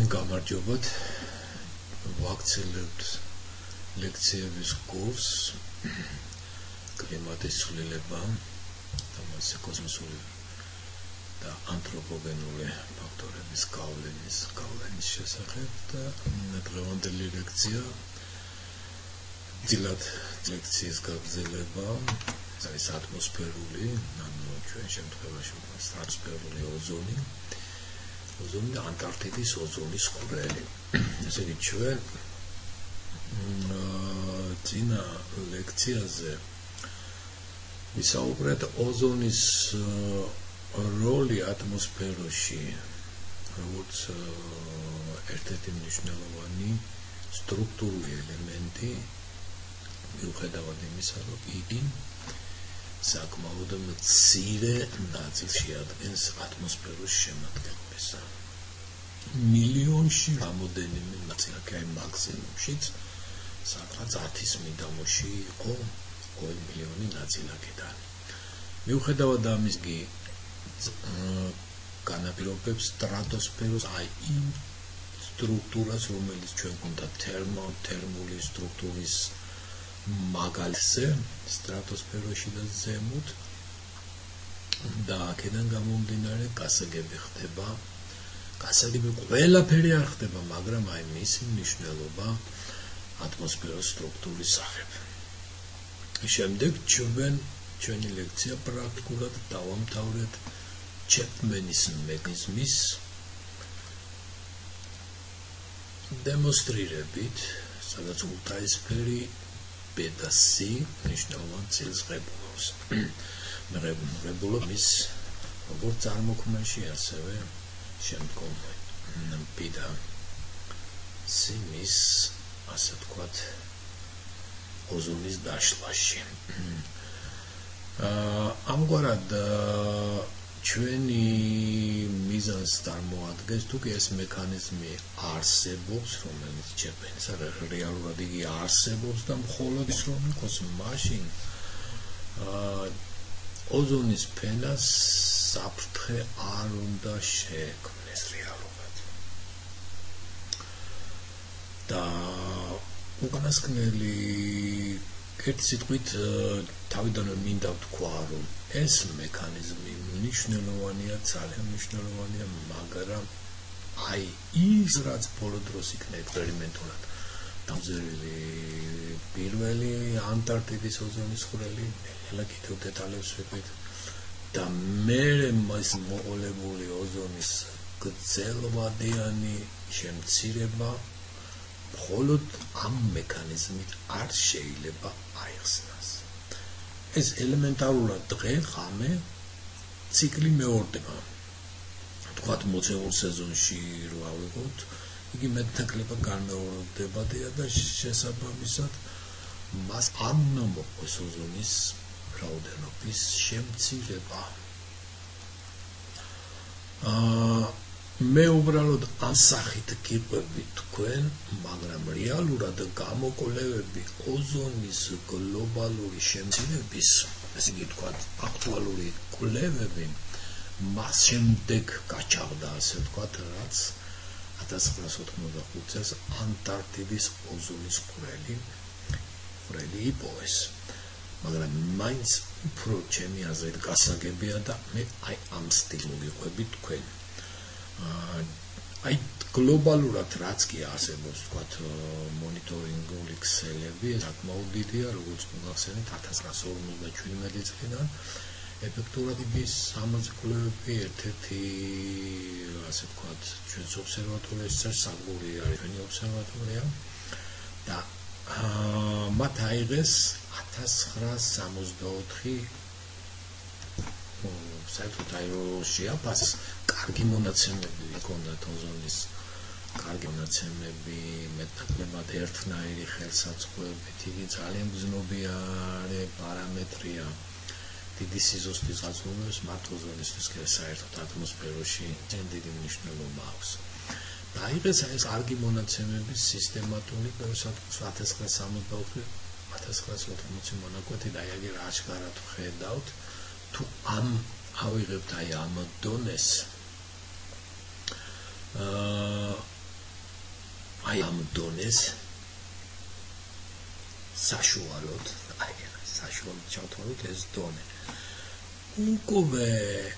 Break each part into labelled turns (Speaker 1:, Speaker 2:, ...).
Speaker 1: გამარჯობათ. ვაქცელებთ ლექციების კურსს კლიმატის ცვლილება და მასზე კოსმოსური და ანთროპოგენური ფაქტორების გავლენის შესახებ და დღევანდელი ლექცია ძილად ლექციის გაგრძელება არის ატმოსფერული, ანუ ჩვენ შემთხვევაში ატმოსფერული ოზონი და ანტარქტიდის ოზონის ხვრელი. ესე იგი ჩვენ წინა ლექციაზე ვისაუბრეთ ოზონის როლი ატმოსფეროში, როგორც ერთ-ერთი მნიშვნელოვანი სტრუქტურული ელემენტი, მიუხედავად იმისა, რომ იგი საკმაოდ მცირე ნაწილს შეადგენს ატმოსფეროს შემადგენლობას. მილიონში რამოდენიმე ნაწილი, მაქსიმუმშიც სადღაც 10-ის მიდამოში იყო 2 მილიონი ნაწილაკიდან. მიუხედავად ამისა, განაპირობებს სტრატოსფეროს იმ სტრუქტურას, რომელიც ჩვენ გვქონდა თერმული სტრუქტურის მაგალითზე სტრატოსფეროში და ზემოთ და აქედან გამომდინარე გასაგები ხდება. გასაგები ყველაფერი არ ხდება, მაგრამ აი მისი მნიშვნელობა ატმოსფეროს სტრუქტურის სახებ. შემდეგ ჩვენი ლექცია პრაქტიკულად დავამთავრეთ ჩეპმენის მექანიზმის დემონსტრირებით, სადაც ულტრაისფერი ბეტა C მნიშვნელოვან წილს ღებულობს. ღებულობს როგორც წარმოქმნაში, ასევე შემდგომ ბეტა C-ის, ასე ვთქვათ, ოზონის დაშლაში. ამგვარად ჩვენი მიზანს წარმოადგენს, თუ კი ეს მექანიზმი არსებობს, რომელიც ჩეპმენის რეალურად იგი არსებობს და მხოლოდ ის რომ იყოს მაშინ ოზონის ფენას საფრთხე არ უნდა შეექმნეს რეალურად. და უკანასკნელი ერთი სიტყვით თავიდანვე მინდა ვთქვა, რომ ეს მექანიზმი მნიშვნელოვანია, ძალიან მნიშვნელოვანია, მაგრამ აი ის რაც ბოლო დროს იქნა ექსპერიმენტულად დამზადებული პირველი ანტარქტიდის ოზონის ხვრელი, ელა კიდევ დეტალებს ვიყვით და მერე მას მოყოლებული ოზონის გრძელვადიანი შემცირება მხოლოდ ამ მექანიზმით არ შეიძლება აიხსნას. ეს ელემენტარულად დღე-ღამე ციკლი მეორდება. თქვათ მოცეულ სეზონში რო ავიღოთ, იგი მეტნაკლებად განმეორდება და შესაბამისად მას არ უნდა მოყოს ოზონის რაოდენობის შემცირება. მე უბრალოდ ამ სახით გიყვები თქვენ, მაგრამ რეალურად გამოკვლევები ოზონის გლობალური შემცირების, ესე იგი ვთქვათ, აქტუალური კვლევები მას შემდეგ გაჩაღდა, ასე ვთქვათ, რაც 1985 წელს ანტარქტიდის ოზონის ხვრელი იპოვეს. მაგრამ მაინც უფრო ჩემი აზრით გასაგებია და მე აი ამ სტილში მოგიყვები თქვენ. აი გლობალურად რაც კი არსებობს, ვთქვათ, მონიტორინგული ქსელები, საკმაოდ დიდია, როგორც მოგახსენეთ 1957 წლიდან. ეფექტურად ის ამაზე კვლევები ერთ-ერთი, ასე ვთქვათ, ჩვენს ობსერვატორიაში საგური არის ჩვენი ობსერვატორია და მათ აიღეს 1964 საერთოდ აი რომ შეაფასეს კარგი მონაცემები ჰქონდათ ოზონის, კარგი მონაცემები, მეტნაკლებად ერთნაირი ხელსაწყოებით, იგი ძალიან გზნობიარე პარამეტრია. დიდი სიზუსტის გაზომვებს მათ ოზონისთვის საერთოდ ატმოსფეროში დიდი მნიშვნელობა აქვს. დაიღეს ეს კარგი მონაცემების სისტემატური 1964 მონაკვეთი და აი რა აღარ ხედავთ, თუ ავიღებთ აი ამ დონეს აი ამ დონეს საშუალოდ ჩავთვალოთ ეს დონე უკვე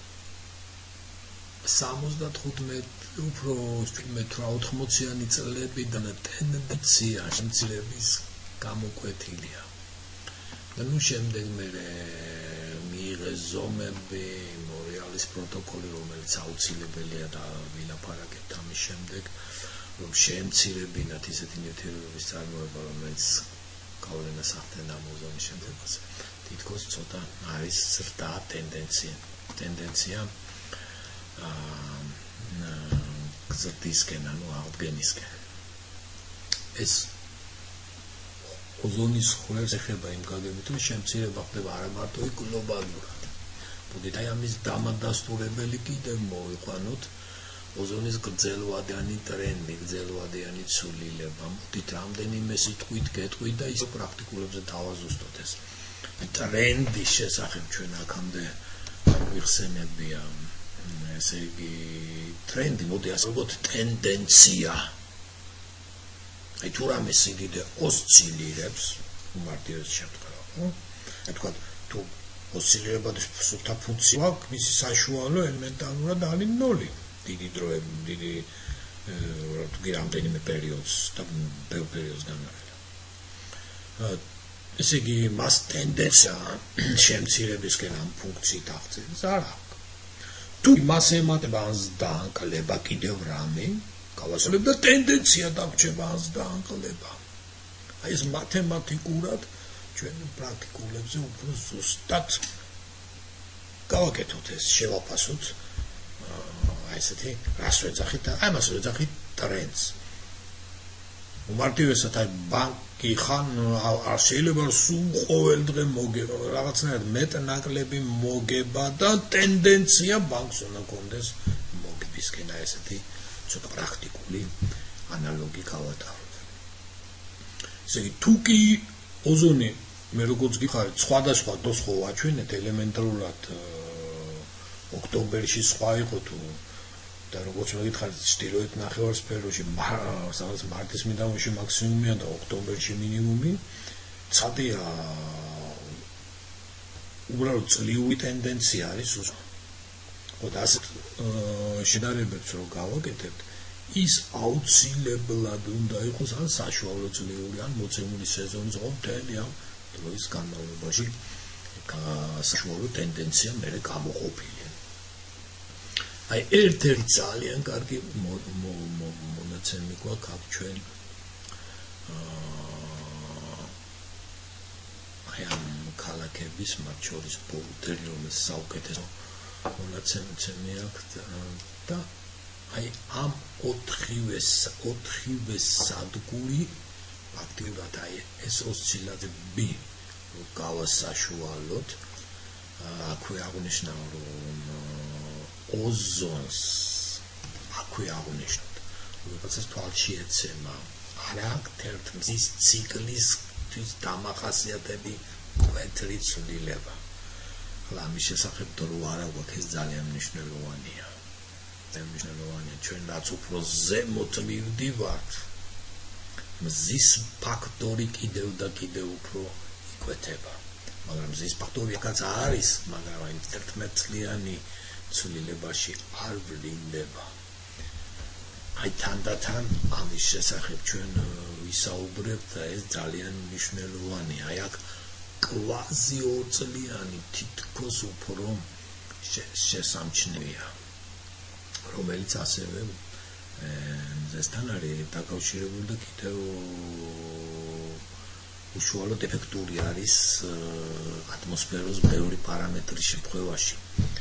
Speaker 1: 75 უფრო 18-80-იანი წლებიდან ტენდენცია შემცირების გამოკვეთილია და ნუ შემდეგ მე მიიღეს ზომები მორეალის პროტოკოლი რომელიც აუცილებელია და ვილაპარაკებთ ამის შემდეგ რომ შემცირებინათ ისეთი ნივთიერებების წარმოება რომელიც გავლენას ახდენს ამ ოზონის შემცირებას თითქოს ცოტა არის ზრდა ტენდენცია გზრდისკენ ანუ აღდგენისკენ ეს ოზონის ხვრელს ეხება იმ გაგებით რომ შემცირება ხდება არა მარტო გლობალურად მოდით აი ამის დამადასტურებელი კიდევ მოვიყვანოთ ოზონის გრძელვადიანი ტრენდი გრძელვადიანი ცვლილება მოდით რამდენიმე სიტყვით გეტყვით და ისო პრაქტიკულებზე დავაზუსტოთ ეს ტრენდის შესახებ ჩვენ აქამდე ვიხსენებია ესე იგი ტრენდი მოდი ასე ვთქვათ ტენდენცია აი თუ რამე სიდიდე ოსცილირებს უმარტივეს შემთხვევა ხო თქვა თუ ოსცილირებადის სულთა ფუნქცია აქვს მისი საშუალო ელემენტარულად არის 0 დიდი დროები დიდი თუ რამდენიმე პერიოდს და ბევრ პერიოდს განმავლობაში ესე იგი მას ტენდენცია შემცირებისკენ ამ ფუნქციით აღწევს არ აქვს თუ მას ემატება ან ზრდა-ანკლება კიდევ რამე გავასწორებ და ტენდენცია დაგვრჩება ან ზრდა-ანკლება აი ეს მათემატიკურად ჩვენ პრაქტიკულებზე უფრო ზუსტად გავაკეთოთ ეს შევაფასოთ აი ესეთი რას ვეძახით აი მას ვეძახით ტრენდს უმარტივესად აი ბანკი ხან არ შეიძლება სულ ყოველ დღე მოგება რაღაცნაირად მეტნაკლები მოგება და ტენდენცია ბანკს უნდა კონდეს მოგებისკენ აი ესეთი ცოტა პრაქტიკული ანალოგი გავატაროთ ესე იგი თუ კი ოზონი მე როგორც გიხარით სხვადასხვა დროს ხო ვაჩვენეთ ელემენტარულად ოქტომბერში სხვა იყო თუ და როგორც მოგითხარით ჩრდილოეთ ნახევარსფეროში სადაც მარტის მიდამოში მაქსიმუმია და ოქტომბერში მინიმუმი ცადია უბრალოდ წლიური ტენდენცია არის ხო და ასე შედარებებს რომ გავაკეთებთ ის აუცილებლად უნდა იყოს ან საშუალო წლიური ან მოცემული სეზონის მთელი ამ დროის განმავლობაში საშუალო ტენდენცია მე გამოყოფილი აი ერთ-ერთი ძალიან კარგი მონაცემი გვაქვს აქ ჩვენ აი ამ ქალაქების მათ შორის ბორდერი რომელიც საუკეთესო მონაცემი აქვს და აი ამ 4-ვე სადგური ფაქტიურად აი ეს ოსცილაციები გავასაშუალოთ აქვე აღნიშნა რომ ozons აქვე აღნიშნოთ რომელსაც თვალში ეცემა ხარაკტერის ციკლისთვის დამახასიათებელი კვეთრი ცვლილება ხოლო ამის შესახებ დრო არა გვაქვს ეს ძალიან მნიშვნელოვანია ჩვენ რაც უფრო ზემოთ მივდივართ მზის ფაქტორი კიდევ და კიდევ უფრო იკვეთება მაგრამ მზის ფაქტორი აქაც არის მაგრამ აი 11 წლიანი ცვლილებაში არ ვლინდება აი თანდათან ამის შესახებ ჩვენ ვისაუბრებთ და ეს ძალიან მნიშვნელოვანია აი აქ კვაზი 2 წლიანი თითქოს უფრო შესამჩნევია რომელიც ასევე მზესთან არის დაკავშირებული და კიდევ უშუალოდ ეფექტური არის ატმოსფეროს ბევრი პარამეტრის შემთხვევაში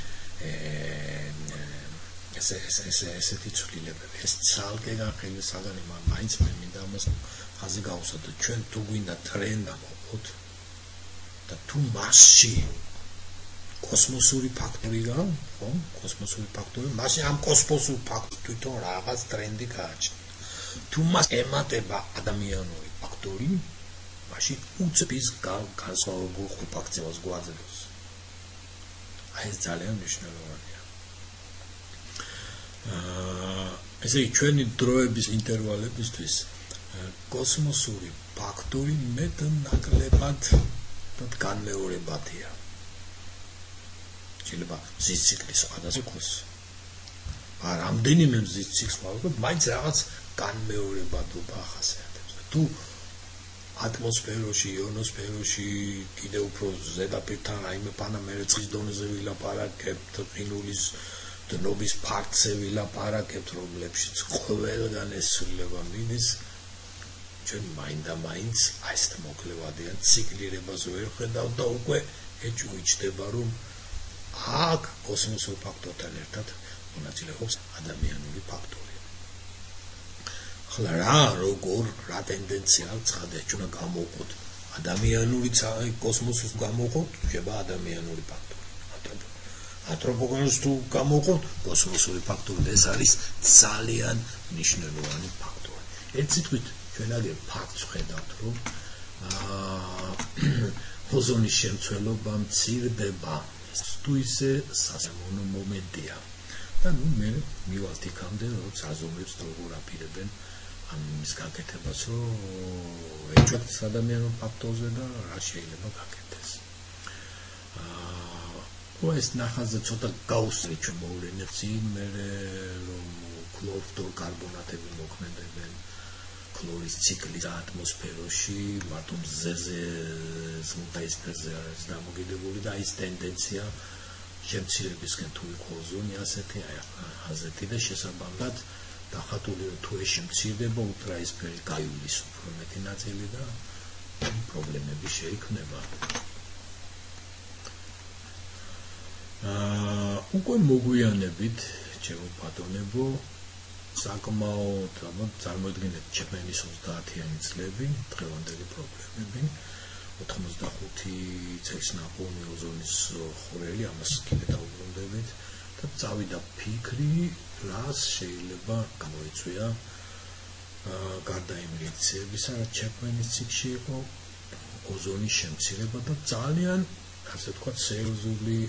Speaker 1: ესეთი ცვლილებები ეს ცალკე განხილი საგანი მაინც მე მინდა ამას ხაზი გავუსადოთ ჩვენ თუ გვინდა ტრენდა მოყოთ და თუ მასში კოსმოსური ფაქტორი გან ხო კოსმოსური ფაქტორი მასში ამ კოსმოსურ ფაქტორს თვითონ რაღაც ტრენდი გააჩნია თუ მას ემატება ადამიანური ფაქტორი მაშინ უწევს განსხვავებულ ხუფაქციას გვაძლევს აი ეს ძალიან მნიშვნელოვანია ესე იგი ჩვენი დროების ინტერვალებისთვის კოსმოსური ფაქტორი მეტნაკლებად განმეორებადია. შეიძლება მზის ციკლის სხვადასხვა იყოს. რამდენიმე მზის ციკლს ვავიღებ, მაინც რაღაც განმეორებადობა ახასიათებს. თუ ატმოსფეროში, იონოსფეროში კიდევ უფრო ზედაპირთან რაიმე პანამერე წყლის დონეზე ვილაპარაკებთ, ყინულის დნობის ფაქტზე ვილაპარაკებთ, რომლებშიც ყველგან ეს ცვლილება მიდის, ჩვენ მაინდა-მაინც ეს მოკლევადიან ციკლირებას ვერ ხედავთ და უკვე ეჭვიჭდება, რომ აქ კოსმოსურ ფაქტორთან ერთად მონაწილეობს ადამიანური ფაქტორი. ახლა რა ტენდენცია ცხადია ჩვენ გამოვყოთ ადამიანური კოსმოსს გამოვყოთ, შეება ადამიანური ფაქტორი. ანთროპოგენს თუ გამოვყოთ კოსმოსური ფაქტორი, ეს არის ძალიან მნიშვნელოვანი ფაქტორი. ერთ სიტყვით ჩვენ აგერ ფაქტს ხედავთ, რომ ოზონის შემცველობა მცირდება. თუ ისე სასიამოვნო მომენტია. და მე მივალთ იქამდე, როგორც აზომებს როგორ აპირებენ ამის გაკეთებას, რომ ეჭვს ადამიანურ ფაქტორზე და რა შეიძლება გაკეთდეს. ეს ნახაზზე ცოტა გაუსწრე ჩვენ მოვლენებს, მე რომ ქლოროფტორკარბონატები მოქმედებენ, ქლორის ციკლი ატმოსფეროში, მარტო მზეზე, ზღუდაისფერზე არის დამოკიდებული და ის ტენდენცია შემცირებისკენ თუ იყო ოზონი ასეთი აზეთი და შესაბამისად დახატული თუ ეს შემცირდება ულტრაისფერი გაივლის უფრო მეტი ნაწილი და პრობლემები შეიქმნება. უკვე მოგვიანებით ჩემო ბატონებო საკმაოდ წარმოიდგინეთ ჩემენის 30-იანი წლები, დღევანდელი პრობლემები 85 წელს ნაპოვნი ოზონის ხვრელი, ამას კიდე დაუბრუნდებით და წავიდა ფიქრი, რას შეიძლება გამოიწვია გარდა იმ რეაქციებისა, რაც ჩემენის ციკლში იყო ოზონის შემცირება და ძალიან, ასე ვთქვათ, სერიოზული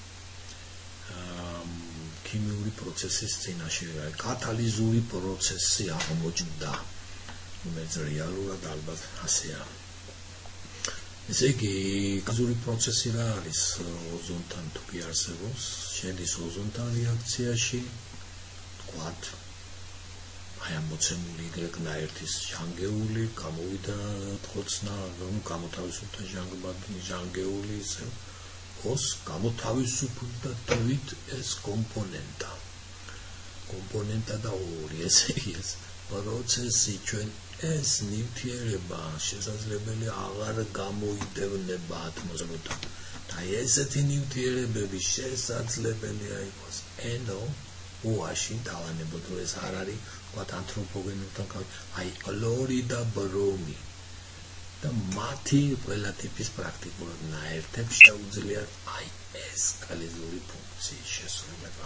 Speaker 1: ქიმიური პროცესის წინაშე კატალიზური პროცესი აღმოჩნდა, რომელიც რეალურად ალბათ ასეა. ესე იგი, კატალიზური პროცესი რა არის ოზონთან თუ კი არსებობს, შედის ოზონთან რეაქციაში, ვთქვათ, აი ამ მოცემული Y-ნაერთის ჟანგეული, გამოვიდა ხოცნა, რომ გამოთავისუფლდა ჟანგეული ისე os გამოთავისუფლდა თვით ეს კომპონენტა და ორი ესე ის პროცესი ჩვენ ეს ნივთიერება შესაძლებელი აღარ გამოიდევნება ატმოსფეროდან და ესეთი ნივთიერებები შესაძლებელია იყოს NO OH-ში დავანებოთ რომ ეს არ არის ვთქვათ ანთროპოგენურთან აი ქლორი და ბრომი და მათი ყველა ტიპის პრაქტიკულად ნაერთებს შეუძლიათ აი ეს კატალიზური ფუნქციის შესრულება.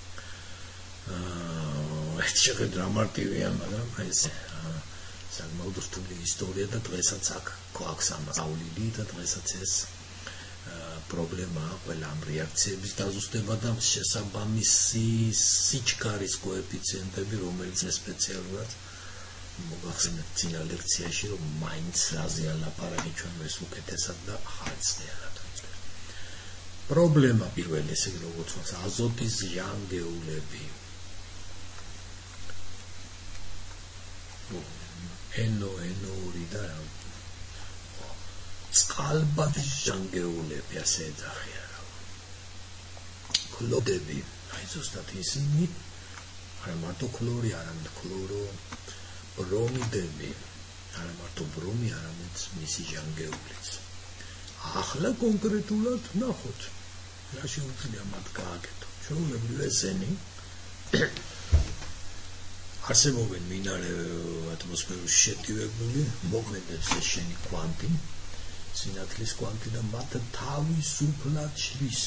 Speaker 1: ეს შეხედ რა მარტივია, მაგრამ ეს საკმაოდ რთული ისტორია და დღესაც აქ გვაქვს ამასავლილი და დღესაც ეს პრობლემაა ყველა ამ რეაქციების დაზუსტება და შესაბამისი სიჩქარის კოეფიციენტები, რომელიც სპეციალურად მოგახსენებთ წინა ლექციაში, რომ მაინც რაზეა ლაპარაკი ჩვენ ეს უკეთესად და ხარცნიერად ვიწერთ. პრობლემა პირველი, ესე იგი როგორც ვთქვათ, აზოტის ჟანგეულები. NO2 და წყალბადის ჟანგეულები ასე ეძახიან. ქლორები, აი ზუსტად ისინი არა მარტო ქლორი, არამედ ქლორო ბრომიდები, არა მარტო ბრომი, არამედ მისი ჟანგეულიც. ახლა კონკრეტულად ნახოთ, რა შეუძლია მათ გააკეთონ. ჩვეულებრივ ესენი არსებობენ მინარე ატმოსფეროში შეტივებული, მოქმედებს ეს შენი კვანტი, სინათლის კვანტი და მათ თავისუფლად შლის.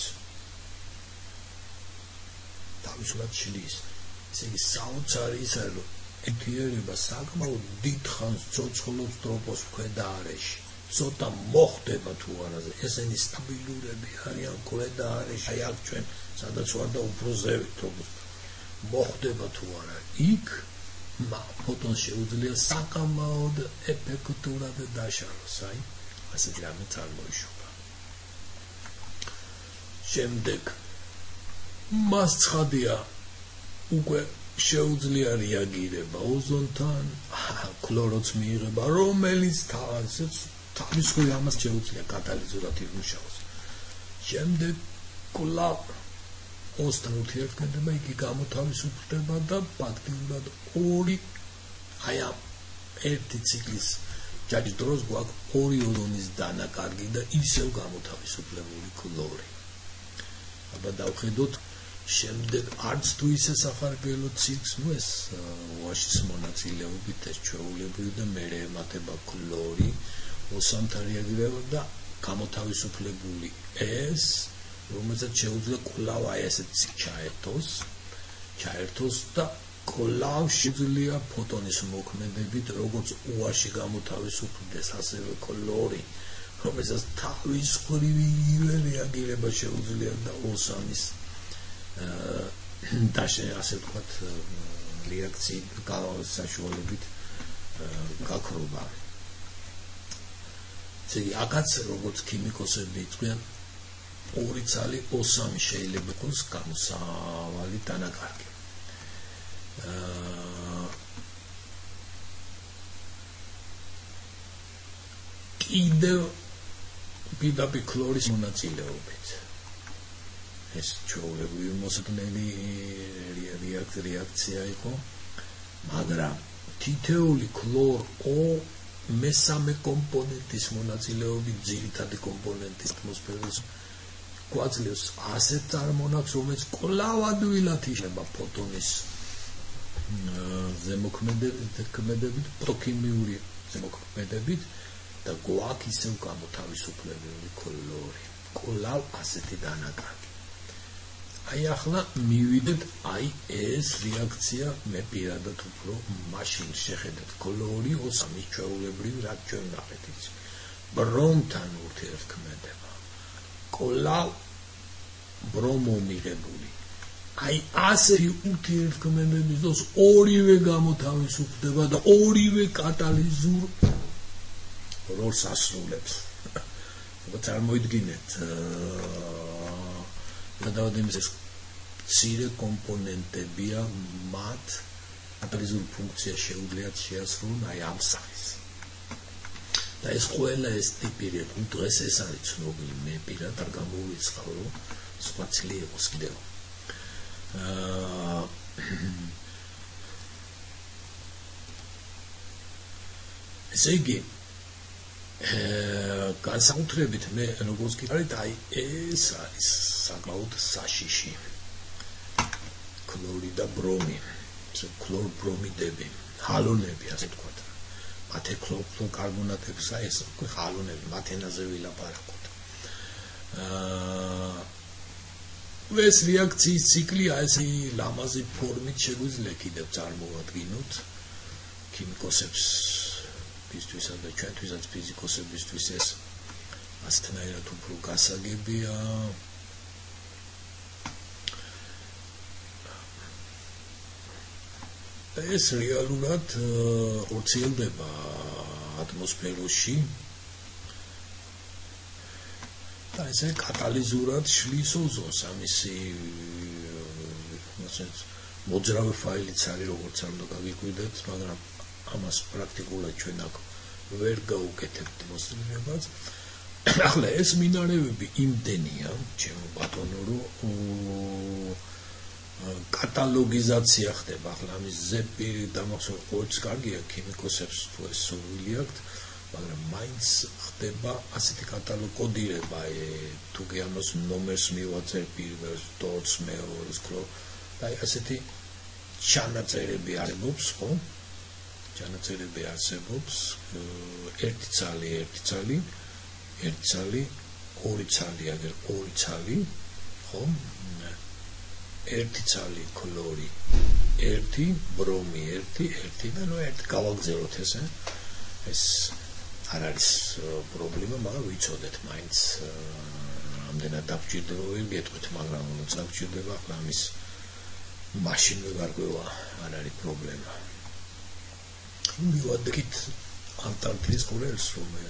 Speaker 1: ესე იგი საოცარი ისაა, რომ ნივთიერება საკმაოდ დიდ ხანს ცოცხლობს ტროპოს ქვედა არეში. ცოტა მოხდება თუ არა, ესენი სტაბილურები არიან ქვედა არეში. აი აქ ჩვენ სადაც ვარ და უფრო ზევით ტროპოს. მოხდება თუ არა, იქ ფოტონს შეუძლია საკამაოდ ეფექტურად დაშალოს, ასეთი რამე წარმოიშობა. შემდეგ მას ცხადია უკვე შეუძლია რეაგირება ოზონთან, ქლოროც მიიღება, რომელიც თავისუფლად ამას შეუძლია კატალიზურად იმუშაოს. შემდეგ კვლავ ოსთან ურთიერთქმედება იგი გამოთავისუფლდება და ფაქტიურად ორი ამ ერთი ციკლის ჯაჭვის დროს გვაქვს ორი ოზონის დანაკარგი და ისევ გამოთავისუფლებული ქლორი. აბა დავხედოთ შემდეგ არც თუ ისე სახარბიელო ციკს, ეს უაშის მონაწილეობით ეს ჩვეულებრივი და მერე ემატება ქლორი, ოსამთან რეაგირება და გამოთავისუფლებული ეს, რომელსაც შეუძლია კვლავ ესეთ ჩაერთოს და კვლავ შეუძლია ფოტონის მოქმედებით, როგორც უაში გამოთავისუფლდეს, ასევე ქლორი, რომელსაც თავის ხრივ რეაგირება შეუძლია და ოსამის ასე ვთქვათ რეაქციის საშუალებით გაქრობა. ესე აქაც როგორც ქიმიკოსები იყვნენ ორი ცალი ოსამი შეიძლება იყოს გამოსავალი დანაკარგი. კიდევ პირდაპირ ქლორის მონაწილეობით ეს ჩვეულებრივი მოსაგნელი რეაქცია იყო, მაგრამ თითეული ქლორ მესამე კომპონენტის მონაწილეობით ძირითადი კომპონენტის ატმოსფეროს გვაძლევს ასეთ წარმონაქმნს, რომელიც კვლავ ადვილად იშლება ფოტონის ზემოქმედებით, ფოტოქიმიური ზემოქმედებით და გვაქვს ისევ გამოთავისუფლებული ქლორი. კვლავ ასეთი დანაკარგი. ახლა მივიდეთ ეს რეაქცია მე პირადად უფრო მაშინ შეხედეთ ქლორი ოსამის ჩვეულებრივი რაც ჩვენ ნახეთ ის ბრომთან ურთიერთქმედება კვლავ ბრომო მიღებული ასეთი ურთიერთქმედების დროს ორივე გამოთავისუფლდება და ორივე კატალიზურ როლს ასრულებს. წარმოიდგინეთ გადავადიმის ეს მცირე კომპონენტებია მათ კატალიზურ ფუნქციას შეუძლიათ შეასრულონ ამ სახის. და ეს ყველა ეს ტიპი დღეს ეს არის ცნობილი, მე პირადად არ გამოვიწყავ, რომ სხვა ცილი იყოს კიდევ. ესე იგი განსაკუთრებით მე როგორც გითხარით, ეს არის საკმაოდ საშიში ქლორი და ბრომი, ქლორბრომიდები, ჰალონები, ასე ვთქვათ. მათ ქლორკარბონატებს ეს ჰალონები, მათ ენაზე ვილაპარაკოთ. ეს რეაქციის ციკლი ასე ლამაზი ფორმით შეგვიძლია კიდევ წარმოვადგინოთ ქიმიკოსებს ისთვისა და ჩვენთვისაც ფიზიკოსებისთვის ეს ასეთნაირად უფრო გასაგებია. ეს რეალურად ხორციელდება ატმოსფეროში და ესე კატალიზურად შლის ოზონს, ამისი მოძრავი ფაილიც არის, როგორც არ უნდა გაგიკვირდეთ, მაგრამ ამას პრაქტიკულად ჩვენ აქ ვერ გავუკეთებთ მოსწრებას. ახლა ეს მინარევები იმდენია, ჩემო ბატონო, რომ კატალოგიზაცია ხდება. ახლა ამის ზეპირი დამახსოვრება ყოველთვის კარგია ქიმიკოსებს თუ ეს სურვილი აქვთ, მაგრამ მაინც ხდება ასეთი კატალოგირება, თუ გეამოს ნომერს მივაწერ პირველს, დორს მეორეს, და ასეთი ჩანაწერები არსებობს, ხო? ჩანაწერები არსებობს, ერთი ცალი, ორი ცალი, აგერ ორი ცალი, ხო? ერთი ცალი ქლორი, ერთი ბრომი, ერთი და ნუ ერთი გავაგზავნოთ ესე. ეს არ არის პრობლემა, მაგრამ ვიცოდეთ მაინც რამდენად დაგჭირდება, ვერ გეტყვით, მაგრამ როცა დაგჭირდება, ახლა ამის მაშინვე გარკვევა არ არის პრობლემა. მივადგით ანტარქტიდის კურორტს,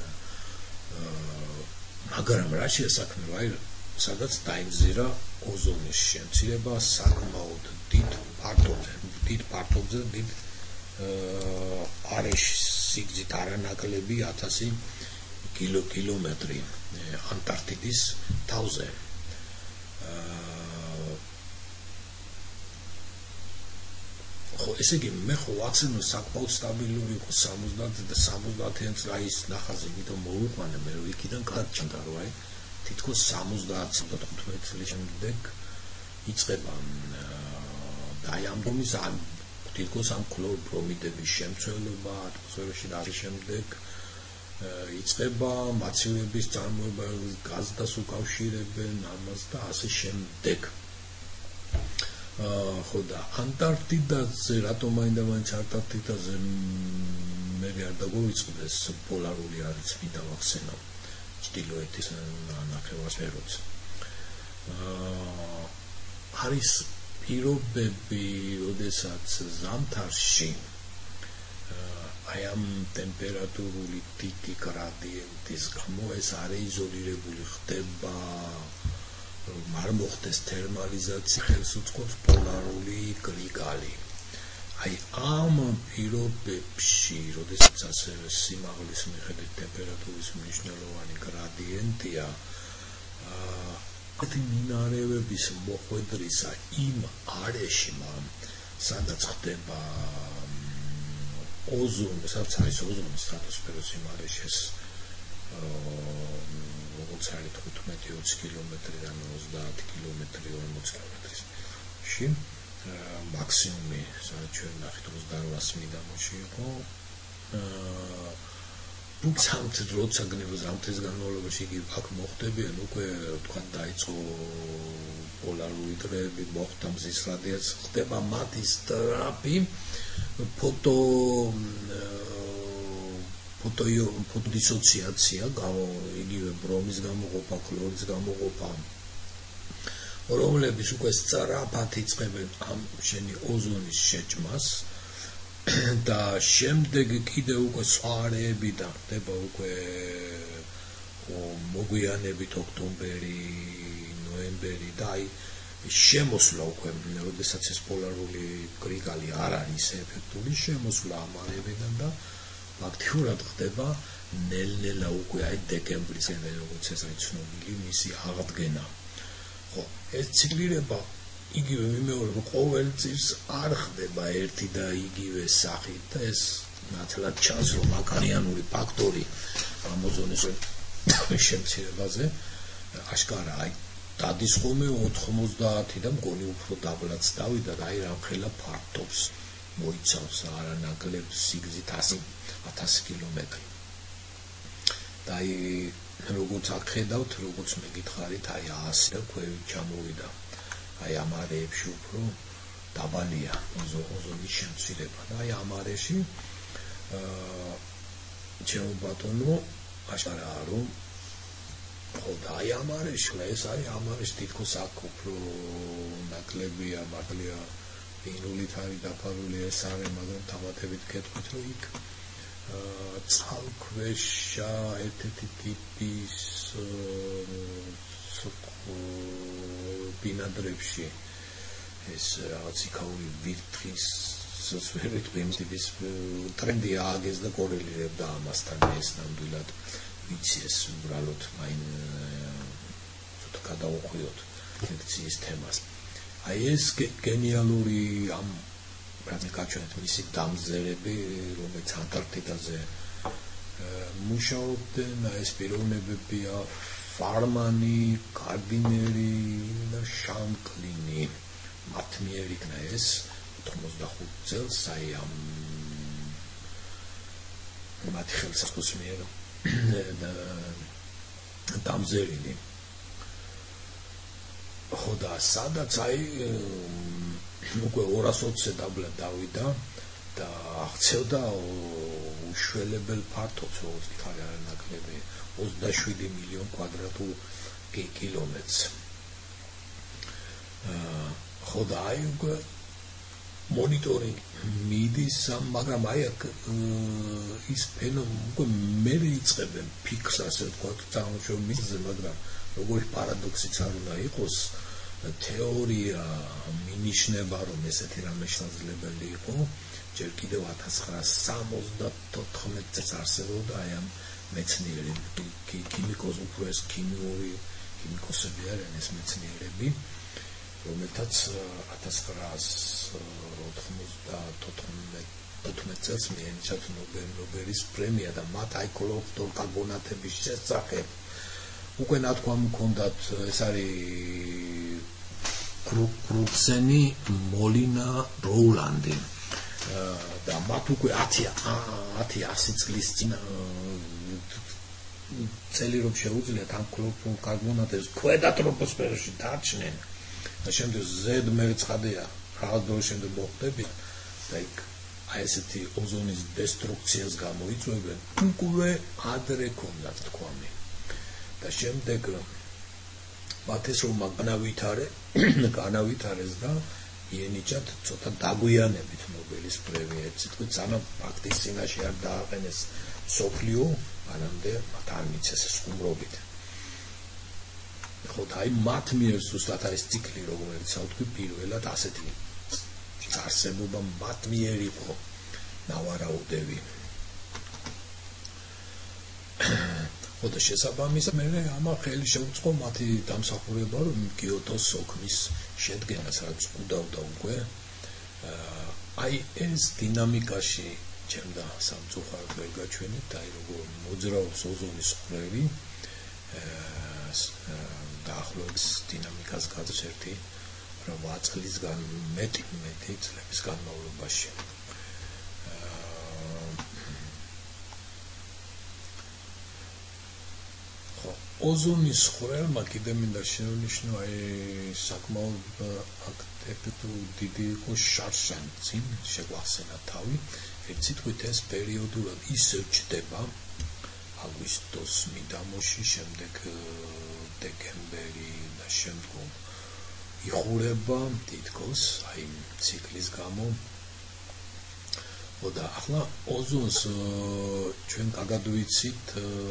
Speaker 1: მაგრამ რა შეასაქმნო, აი სადაც დაიმზირა ოზონის შემცირება საკმაოდ დიდ ფართობზე, დიდ არეში სიგრძით არანაკლები 1000 კილომეტრი ანტარქტიდის თავზე. ხო, ესე იგი, მე ხო ვახსენე საკმაოდ სტაბილური იყო 70-იან წლის ნახაზი, იმიტომ მოვიყვანე მე იქიდან გადაჭამდა რომ აი თითქოს 70-75 წლის შემდეგ იწყება და აი ამ დონის თითქოს ამ ქლორბრომიდების შემცველობა ატმოსფეროში და ამის შემდეგ იწყება მაცივების წარმოება, გაზდას უკავშირებენ ამას და ასე შემდეგ. ხო და ანტარქტიდაზე რატომ მაინდა-მაინც ანტარქტიდაზე მე არ დაგვიწყდეს პოლარული არის მინდა ვახსენო ჩრდილოეთის ნახევარსფეროც. არის პირობები, როდესაც ზამთარში აი ამ ტემპერატურული დიდი გრადიენტის გამო ეს არეიზოლირებული ხდება, რომ არ მოხდეს თერმალიზაცია, ხელს უწყობს პოლარული კრიკალი. აი ამ პირობებში, როდესაც ასევე სიმაღლის მიხედვით ტემპერატურის მნიშვნელოვანი გრადიენტია, ეს მინარევების მოხვედრისა იმ არეში, სადაც ხდება სადაც არის ოზონი სტრატოსფეროს იმ არეში, როგორც არის 15-20 კილომეტრიდან 30 კილომეტრი 40 კილომეტრში მაქსიმუმი სადაც ჩვენ ნახეთ 28 მიდამოში იყო როცა გნებო ზამთრის განმავლობაში იგი აქ მოხდებიან უკვე თქვა დაიწყო პოლარული დროები, მოხდა მზის რადიაცია, ხდება მათი სწრაფი ფოტოდისოციაცია, იგივე ბრომის გამოყოფა, ქლორის გამოყოფა, რომლებიც უკვე სწრაფად იწყებენ ამ შენი ოზონის შეჭმას და შემდეგ კიდე უკვე სხვა არეებიდან ხდება უკვე მოგვიანებით ოქტომბერი, ნოემბერი და აი შემოსვლა უკვე, როდესაც ეს პოლარული კრიკალი არ არის ეფექტური, შემოსვლა ამ არეებიდან და აქტიურად ხდება ნელ-ნელა უკვე აი დეკემბრისკენ, როგორც ეს არის ცნობილი, მისი აღდგენა. ხო, ეს ციკლირება იგივე მიმეორება ყოველ წელს არ ხდება ერთი და იგივე სახით და ეს ნათლად ჩანს, რომ აკარიანული ფაქტორი ამ ოზონის შემცირებაზე არაშკარა აი დადის ხოლმე 90 და მგონი უფრო დაბლაც დავიდა და აი რამხელა ფართობს მოიცავს არანაკლებ სიგრძით 1000 კილომეტრი. და აი როგორც ახედავთ, როგორც მეკითხარით, აი 100 ქვევით ჩამოვიდა. აი ამ არეებში უფრო დაბალია ოზონის შემცირება და აი ამ არეში ჩემო ბატონო აშკარაა რომ ხო და აი ამ არეში ეს არის ამ არეში თითქოს აქ უფრო ნაკლებია მართლია ბინულით არის დაფარული ეს არე, მაგრამ თამათებით გეტყვით რომ იქ წყალქვეშა ერთ-ერთი ტიპის ბინადრებში ეს რაღაც იქაური ვირთხის სვერით ბინდების ტრენდი ააგეს და კორელირებდა ამასთან ეს ნამდვილად ვიცი ეს უბრალოდ მაინ ცოტა გადავუხვიოთ ლექციის თემას. აი ეს გენიალური ამ რაც გაჩვენეთ მისი დამზერები, რომელიც ანტარქტიდაზე მუშაობდნენ, ეს პიროვნებებია ფარმანი, კარდინერი და შანკლინი. მათ მიერ იქნა ეს 95 წელს აი ამ მათი ხელსაწყოს მიერ დამზერილი. ხო და სადაც აი უკვე 220-ზე დაბლა დავიდა და აღწევდა უშველებელ ფართობს, როგორც იქარი არანაკლები 27 მილიონ კვადრატულ კილომეტრს. ხო და აი უკვე მონიტორინგი მიდის, მაგრამ აი ის ფენომენი მე იწყებენ ფიქრს, ასე ვთქვათ, წარმოშობილ მიზზე, მაგრამ როგორი პარადოქსიც არ უნდა იყოს, თეორია მინიშნება, რომ ესეთი რამე შესაძლებელი იყო, ჯერ კიდევ 1974 წელს არსებობდა აი ამ მეცნიერი ქიმიკოსი, უფრო ეს ქიმიკოსები არიან ეს მეცნიერები, რომელთაც 1994 წელს მიენიჭათ ნობელის პრემია და მათ აი ქლოროფტორკარბონატების შესახებ უკვე ნათქვამი ჰქონდათ, ეს არის კრუცენი, მოლინა, როულანდი და მათ უკვე 100 წლის წინ წელი რომ შეუძლიათ ამ ქლოროფტორკარბონატებს ქვედა ტროპოსფეროში დარჩნენ და შემდეგ ზედ მერცხადია რაღაც დროის შემდეგ მოხდები და იქ აი ესეთი ოზონის დესტრუქციას გამოიწვევენ, უკვე ადრე ჰქონდათ თქვამი. და შემდეგ მათ ეს რომ განავითარეს და იენიჭათ ცოტა დაგვიანებით ნობელის პრემია, ეს თქო ძალიან ფაქტის წინაშე არ დააყენეს სოფლიო, მანამდე მათ არ მიცეს ხუმრობით. ხო, აი მათ მიერ ზუსტად არის ციკლი, რომელიც ავთქვი პირველად ასეთი არსებობა მათ მიერ იყო ნავარაუდები. ხო და შესაბამისად მე ამა ხელი შეუწყო მათი დამსახურება, რომ კიოტოს სოქმის შედგენას რაც უდავდა უკვე. აი ეს დინამიკაში ჩემდა სამწუხაროდ ვერ გაჩვენეთ, აი როგორ მოძრაობს ოზონის ხვრელი დაახლოებით დინამიკას გადის 8 წლისგან მეტი წლების განმავლობაში. ოზონის ხვრელმა კიდე მინდა შევნიშნო აი საკმაოდ დიდი იყო შარშანცი, შეგვახსენა თავი, ერთ სიტყვით ეს პერიოდულად ისევ ჩდება აგვისტოს მიდამოში, შემდეგ დეკემბერი და შემდგომ იხურება თითქოს აი ციკლის გამო. და ახლა ოზონს ჩვენ კარგად ვიცით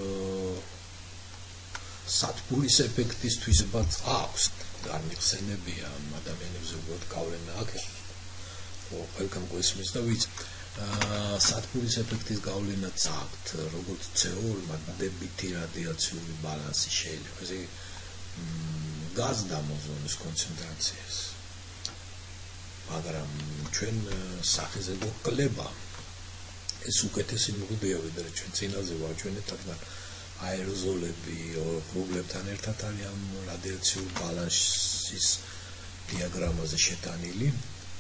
Speaker 1: სათბურის ეფექტისთვისაც აქვს განიხსენებია ადამიანებზე უბრალოდ გავლენა აქვს. ყველგან გვესმის და ვიცით სათბურის ეფექტის გავლენაც აქვს, როგორც CO2 დადებითი რადიაციული ბალანსი შეიძლება. ესე გაზდა ოზონის კონცენტრაციას. მაგრამ ჩვენ სახეზე გვკლება ეს უკეთესი მიღებია, ვიდრე ჩვენ წინაზე ვაჩვენეთ, რადგან აეროზოლები ღრუბლებთან ერთად არის ამ რადიაციული ბალანსის დიაგრამაზე შეტანილი.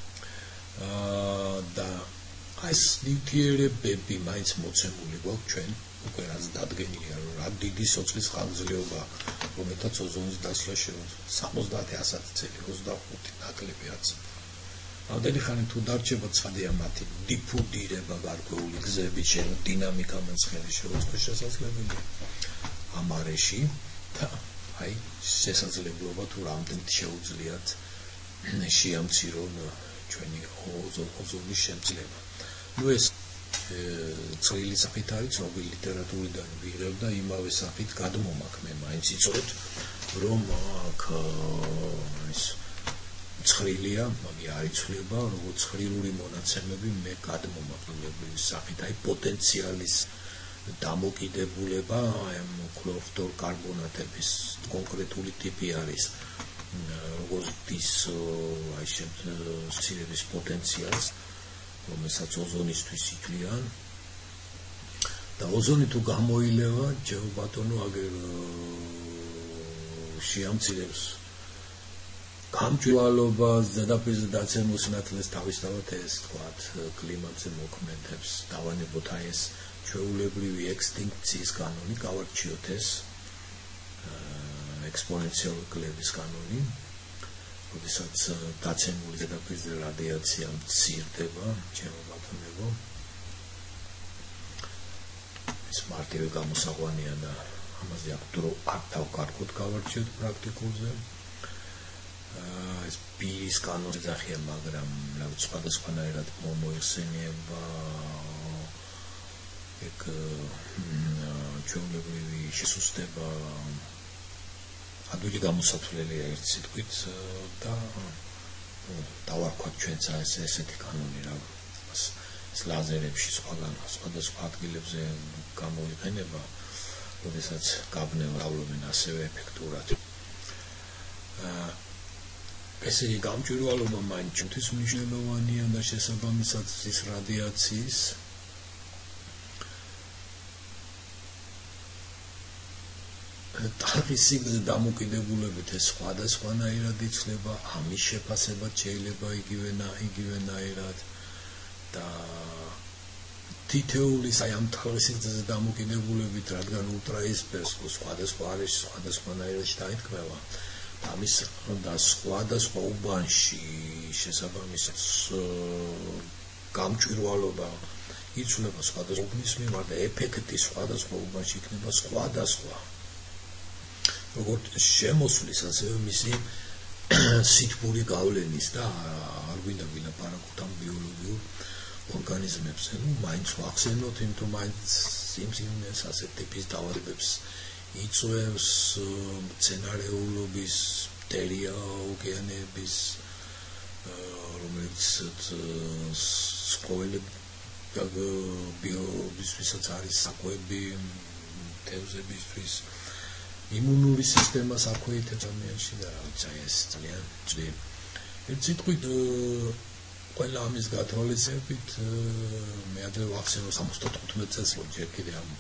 Speaker 1: და ეს ნივთიერებები მაინც მოცემული გვაქვს ჩვენ უკვე რაც დადგენილია, რომ რა დიდი სოწყლის ხანგრძლივობა, რომელთაც ოზონის დასვლა შეუძლია 70-100 წელი, 25 ნაკლებიაც. ამდენი ხანი თუ დარჩება ცხადია მათი დიფუნდირება გარკვეული გზების შენო დინამიკა მეცხელი შეუწყოს შესაძლებელია ამ არეში და აი შესაძლებლობა თუ რამდენად შეუძლიათ შეამცირონ ჩვენი ოზონის შემძლება. ეს წვრილი სახით არის, ცნობილი ლიტერატურიდან ვიღებ და იმავე სახით გადმომაქ მე მაინც იცოდეთ, რომ აქ ის ცხრილია, მაგრამ არ იცვლება, როგორც ცხრილური მონაცემები მე გადმომაყენებლის სახით, აი პოტენციალის დამოკიდებულება ამ ქლოროფტორკარბონატების კონკრეტული ტიპი არის, როგორც ის აი შემცირების პოტენციალს, რომელსაც ოზონისთვის ითვლიან. და ოზონი თუ გამოილევა, ჯეო ბატონო, აგერ შეამცირებს გამჭვირვალობას, ზედაპირზე დაცემულ სინათლეს თავისთავად ეს თქვათ კლიმატზე მოქმედებს. დავანებოთ აი ეს ჩვეულებრივი ექსტინქციის კანონი, გავარჩიოთ ეს ექსპონენციალური კლების კანონი, როდესაც დაცემული ზედაპირზე რადიაცია მცირდება, ჩემო ბატონებო. ეს მარტივი გამოსაღვანია და ამაზე აქ დრო არ დავკარგოთ გავარჩიოთ პრაქტიკულზე. ეს პირის კანონზე ძახია, მაგრამ რაღაც სხვადასხვანაირად მოიხსენიება ეგ ჩვეულებრივი შესუსტება ადვილი გამოსათვლელია ერთ სიტყვით და დავარქვათ ჩვენც ესეთი კანონი რა ეს ლაზერებში სხვადასხვა ადგილებზე გამოიყენება, როდესაც გაბნევენ ასევე ეფექტურად. ესე იგი გამჭვირვალობა მაინც ჩვენთვის მნიშვნელოვანია და შესაბამისად ის რადიაციის ტალღის სიგრძე დამოკიდებულებით ეს სხვადასხვანაირად იცვლება, ამის შეფასებაც შეიძლება იგივენაირად და თითეული ამ ტალღის სიგრძეზე დამოკიდებულებით, რადგან ულტრაისფერს სხვადასხვა არის სხვადასხვანაირად დაითქმება, ამის და სხვადასხვა უბანში შესაბამისად გამჭვირვალობა იცვლება სხვადასხვა უბნის მიმართ და ეფექტი სხვადასხვა უბანში იქნება სხვადასხვა. როგორც შემოსვლის, ასევე მისი სითბური გავლენის და არ გვინდა ვილაპარაკოთ ამ ბიოლოგიურ ორგანიზმებზე. მაინც ვახსენოთ, იმიტომ მაინც სიმსივნეს ასეთ ტიპის დაავადებებს იწვევს მცენარეულობის, მტერია ოკეანეების, რომელიც ცხოველებისთვისაც არის საკვები, თევზებისთვის. იმუნური სისტემა საქვეითებს ადამიანში და რაღაცა ეს ძალიან ძლიერი. ერთ სიტყვით ყველა ამის გათვალისწინებით მე ადრე ვახსენო 75 წელს ჯერ კიდე ამ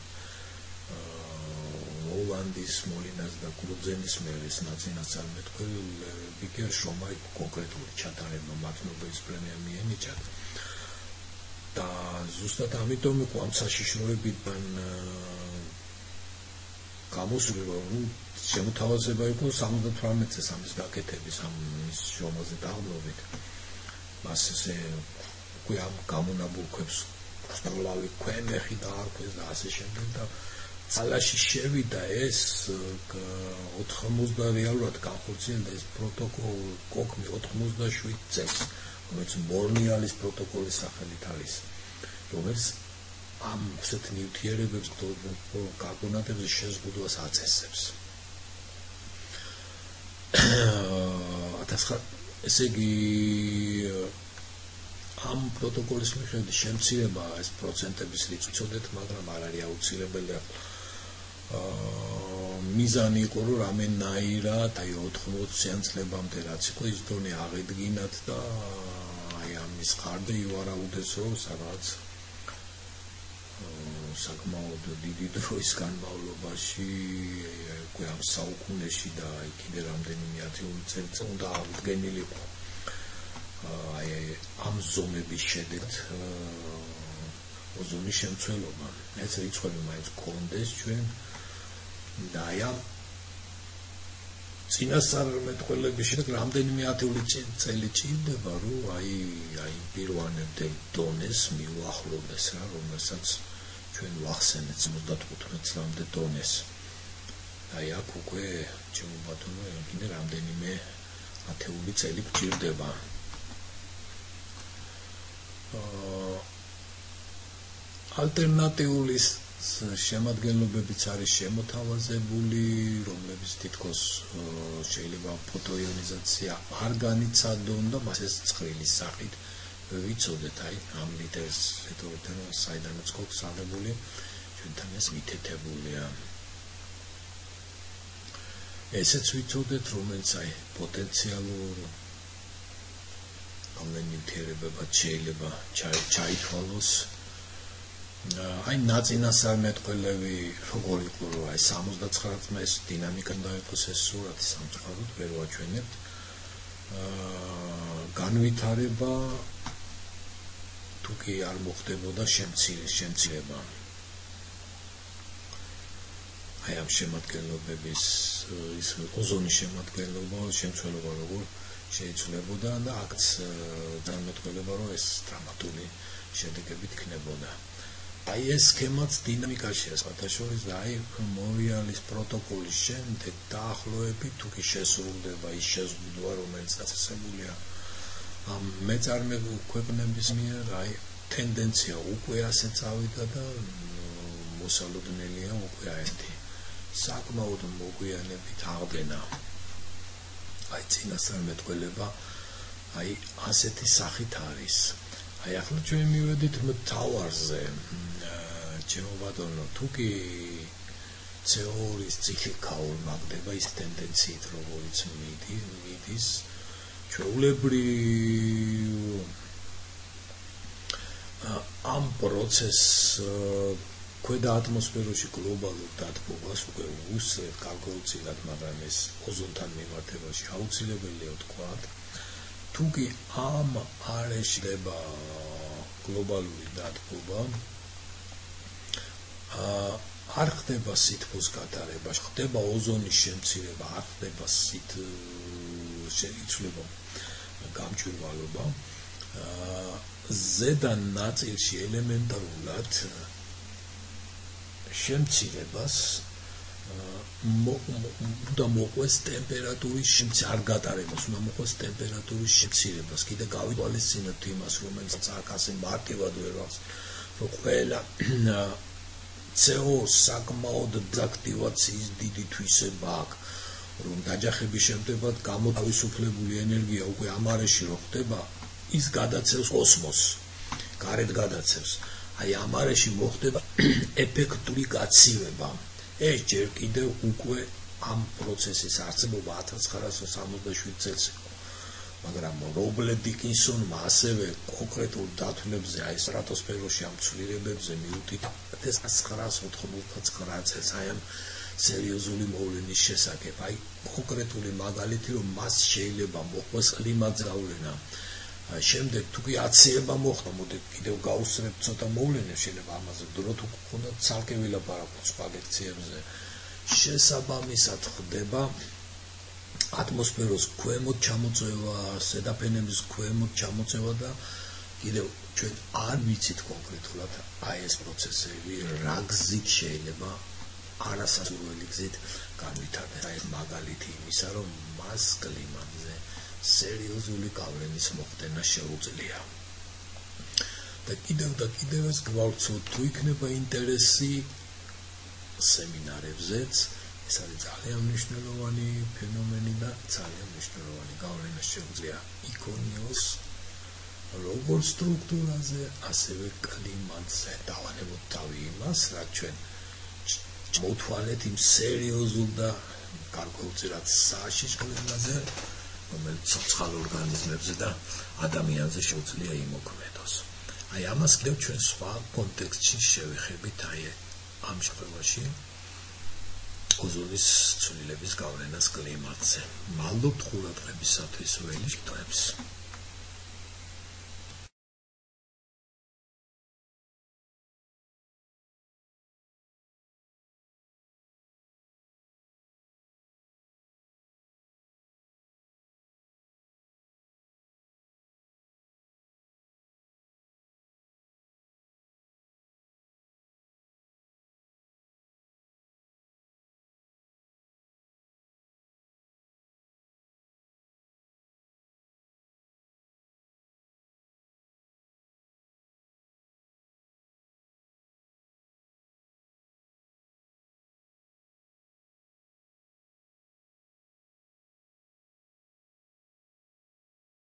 Speaker 1: ოლანდის, მოლინას და კრუძენის მერეს ნაციონალურ ბიგერ შრომა კონკრეტული ჩატარება მათ ნობელის პრემია მიენიჭა და ზუსტად ამიტომ იყო ამ საშიშროებიდან გამოსული, რომ შემოთავაზება იყო 78 წელს ამის გაკეთების ამის შრომაზე დაღლობით. მას ესე უკვე ამ გამონაბურქვებს სწავლავი ქვემეხი დაარქვეს და ასე შემდეგ და ძალაში შევიდა ეს 80 რეალურად განხორციელდა ეს პროტოკოლი კოკმი 87 წელს, რომელიც მორნიალის პროტოკოლის სახელით არის, რომელიც ამ ასეთ ნივთიერებებს კარბონატებზე შეზღუდვას აწესებს. ესე იგი ამ პროტოკოლის მიხედვით შემცირება ეს პროცენტების რიცხვით, მაგრამ არ არის აუცილებელი. მიზანი იყო, რომ რამენაირად აი 80-იან წლებამდე რაც იყო ის დონე აღედგინათ და აი ამის ხარდა ივარაუდეს, რომ სადღაც საკმაოდ დიდი დროის განმავლობაში უკვე ამ საუკუნეში და კიდე რამდენიმე ათეული წელი უნდა აღდგენილიყო აი ამ ზომების შედეგად ოზონის შემცველობა. ეს რიცხვები მაინც გქონდეს ჩვენ და აი ამ წინასწარმეტყველების შედეგად რამდენიმე ათეული წელი ჭირდება, რომ აი პირვანებდელ დონეს მიუახლოვდეს რა, რომელსაც ჩვენ ვახსენეთ 75 წლამდე დონეს. აი აქ უკვე ჩემო ბატონო კიდე რამდენიმე ათეული წელი გჭირდება. ალტერნატიული შემადგენლობებიც არის შემოთავაზებული, რომლებიც თითქოს შეიძლება ფოტოიონიზაცია არ განიცადონ და მას ეს ცხრილის სახით ვიცოდეთ აი ამ ლიდერს ეთორეთო საიდანაც გქონს აღებული ჩვენთან ეს მითითებულია. ესეც ვიცოდეთ, რომელიც აი პოტენციალურ გამენითერებებად შეიძლება ჩაითვალოს. აი ნაწინასწარმეტყველები როგორ იყო, რომ აი 79 წლის დინამიკა დაიყოს ეს სურათი სამწუხაროდ ვერ ვაჩვენებთ. განვითარება თუ კი არ მოხდებოდა შემცირება. აი ამ შემადგენლობების ის ოზონის შემადგენლობა, შემცველობა როგორ შეიცვლებოდა და აქაც დამეტყველება, რომ ეს დრამატული შედეგებით იქნებოდა. აი ეს სქემაც დინამიკაშია სხვათაშორის და აი მონრეალის პროტოკოლის შემდეგ დაახლოებით თუ კი შესრულდება ის შეზღუდვა რომელიც დაწესებულია მეწარმე ქვეყნების მიერ აი ტენდენცია უკვე ასე წავიდა და მოსალოდნელია უკვე აერთი საკმაოდ მოგვიანებით აღდგენა აი წინასწარმეტყველება აი ასეთი სახით არის აი ახლა ჩვენ მივედით მთავარზე ჩემო ბატონო თუ კი თეორიის ციკლიკაურ მაგდება ის ტენდენციით როგორიც მიდის ჩვეულებრივ ამ პროცესს ქვედა ატმოსფეროში გლობალურ დათბობას უკვე უსწრებთ გარკვეულწილად მაგრამ ეს ოზონთან მიმართებაში აუცილებელია ვთქვათ თუ კი ამ არ ეშლება გლობალური დათბობა არ ხდება სითბოს გატარება, ხდება ოზონის შემცირება, არ ხდება შეიცვლება გამჭვირვალობა ზედა ნაწილში ელემენტარულად შემცირებას უნდა მოყვეს ტემპერატურის შემცირებას არ გატარებას, უნდა მოყვეს ტემპერატურის შემცირებას. კიდე გავითვალისწინებთ იმას, რომელიც აქ ასე მარტივად ვერ ვახს, რომ ყველა CO2 საკმაოდ დეაქტივაციის დიდი თვისება აქვს, რომ დაჯახების შემდეგაც გამოთავისუფლებული ენერგია უკვე ამ არეში რო ხდება, ის გადაცევს კოსმოსს, გარეთ გადაცევს. აი ამ არეში მოხდება ეფექტური გაცივება. ეს ჯერ კიდევ უკვე ამ პროცესის არსებობა 1967 წელს იყო. მაგრამ რობერტ დიკინსონმა ასევე კონკრეტულ დათვლებზე აი სტრატოსფეროში ამ ცვლილებებზე მიუთითა 1999 წელს აი ამ სერიოზული მოვლენის შესახებ. აი კონკრეტული მაგალითი რომ მას შეიძლება მოყვეს კლიმატის გავლენა. შემდეგ თუ კი აცივება მოხდა, მოდით კიდევ გავუსწრებთ ცოტა მოვლენებს, შეიძლება ამაზე დრო თუ გქონდათ ცალკე ვილაპარაკოთ სხვა ლექციებზე. შესაბამისად ხდება ატმოსფეროს ქვემოთ ჩამოწევა, ზედაფენების ქვემოთ ჩამოწევა და კიდევ ჩვენ არ ვიცით კონკრეტულად აი ეს პროცესები რა გზით შეიძლება არასასურველი გზით განვითარდეს. აი მაგალითი იმისა, რომ მას კლიმატზე სერიოზული გავლენის მოხდენა შეუძლია. და კიდევ ეს გვაქვს თუ იქნება ინტერესი სემინარებზეც, ეს არის ძალიან მნიშვნელოვანი ფენომენი და ძალიან მნიშვნელოვანი გავლენა შეუძლია იქონიოს როგორც სტრუქტურაზე, ასევე კლიმატზე. დავანებოთ თავი იმას, რაც ჩვენ მოთვალეთ იმ სერიოზულ და გარკვეულწილად საშიშვლებზე, რომელიც ცოცხალ ორგანიზმებზე და ადამიანზე შეუძლია იმოქმედოს. აი ამას კიდევ ჩვენ სხვა კონტექსტში შევეხებით აი ამ შემთხვევაში ოზონის ცვლილების გავლენას კლიმატზე. მადლობთ ყურადღებისათვის ველი შეტევებს.